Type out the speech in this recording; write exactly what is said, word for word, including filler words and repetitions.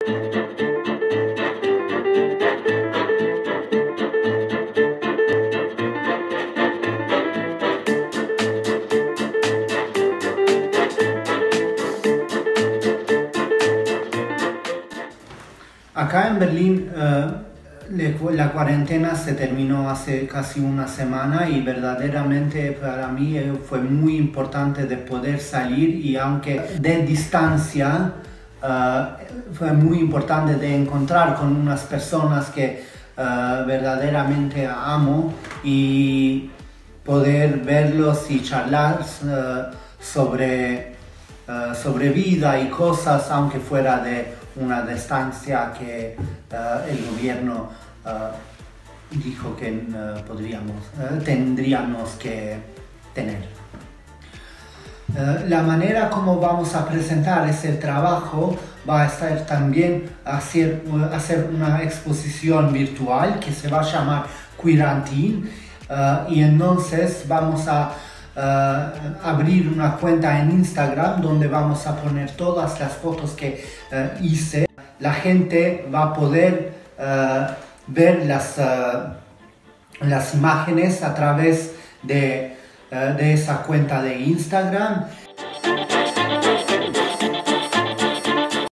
Acá en Berlín uh, la cuarentena se terminó hace casi una semana y verdaderamente para mí fue muy importante de poder salir, y aunque de distancia uh, fue muy importante de encontrar con unas personas que uh, verdaderamente amo y poder verlos y charlar uh, sobre, uh, sobre vida y cosas, aunque fuera de una distancia que uh, el gobierno uh, dijo que uh, podríamos, uh, tendríamos que tener. Uh, la manera como vamos a presentar ese trabajo va a estar también a hacer, uh, hacer una exposición virtual que se va a llamar Quarantine, uh, y entonces vamos a Uh, abrir una cuenta en Instagram donde vamos a poner todas las fotos que uh, hice. La gente va a poder uh, ver las, uh, las imágenes a través de, uh, de esa cuenta de Instagram,